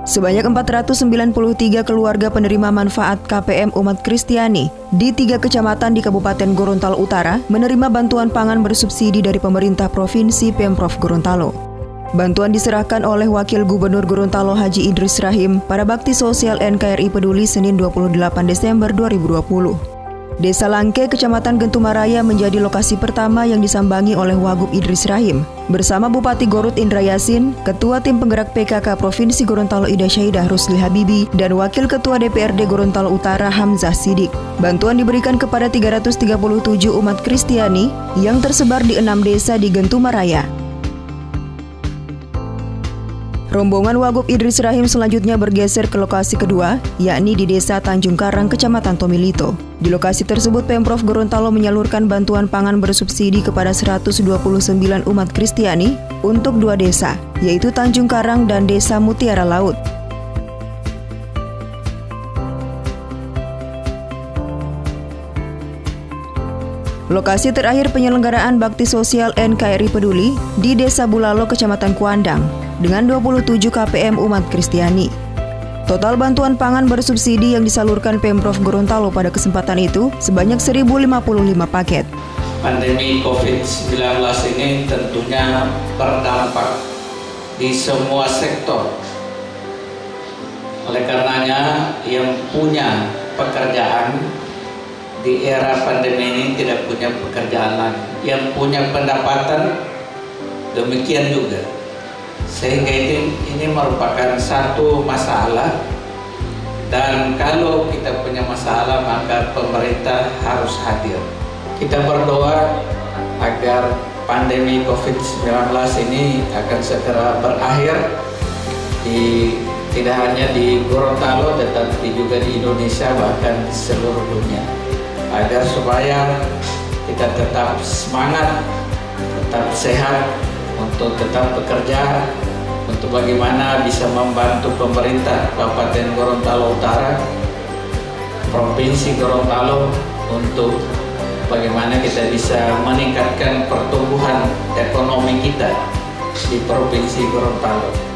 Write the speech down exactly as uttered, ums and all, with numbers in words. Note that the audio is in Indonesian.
Sebanyak empat ratus sembilan puluh tiga keluarga penerima manfaat K P M umat Kristiani di tiga kecamatan di Kabupaten Gorontalo Utara menerima bantuan pangan bersubsidi dari pemerintah Provinsi Pemprov Gorontalo. Bantuan diserahkan oleh Wakil Gubernur Gorontalo Haji Idris Rahim pada Bakti Sosial N K R I Peduli Senin dua puluh delapan Desember dua ribu dua puluh. Desa Langke, Kecamatan Gentumaraya menjadi lokasi pertama yang disambangi oleh Wagub Idris Rahim bersama Bupati Gorut Indra Yasin, Ketua Tim Penggerak P K K Provinsi Gorontalo Ida Syaidah Rusli Habibi, dan Wakil Ketua D P R D Gorontalo Utara Hamzah Sidik. Bantuan diberikan kepada tiga ratus tiga puluh tujuh umat Kristiani yang tersebar di enam desa di Gentumaraya. Rombongan Wagub Idris Rahim selanjutnya bergeser ke lokasi kedua, yakni di Desa Tanjung Karang, Kecamatan Tomilito. Di lokasi tersebut, Pemprov Gorontalo menyalurkan bantuan pangan bersubsidi kepada seratus dua puluh sembilan umat Kristiani untuk dua desa, yaitu Tanjung Karang dan Desa Mutiara Laut. Lokasi terakhir penyelenggaraan Bakti Sosial N K R I Peduli di Desa Bulalo, Kecamatan Kuandang, dengan dua puluh tujuh K P M umat Kristiani. Total bantuan pangan bersubsidi yang disalurkan Pemprov Gorontalo pada kesempatan itu sebanyak seribu lima puluh lima paket. Pandemi covid sembilan belas ini tentunya berdampak di semua sektor. Oleh karenanya, yang punya pekerjaan di era pandemi ini tidak punya pekerjaan lagi. Yang punya pendapatan demikian juga. Sehingga ini, ini merupakan satu masalah, dan kalau kita punya masalah maka pemerintah harus hadir. Kita berdoa agar pandemi covid sembilan belas ini akan segera berakhir, di, tidak hanya di Gorontalo tetapi juga di Indonesia, bahkan di seluruh dunia, agar supaya kita tetap semangat, tetap sehat, untuk tetap bekerja, untuk bagaimana bisa membantu pemerintah Kabupaten Gorontalo Utara, Provinsi Gorontalo, untuk bagaimana kita bisa meningkatkan pertumbuhan ekonomi kita di Provinsi Gorontalo.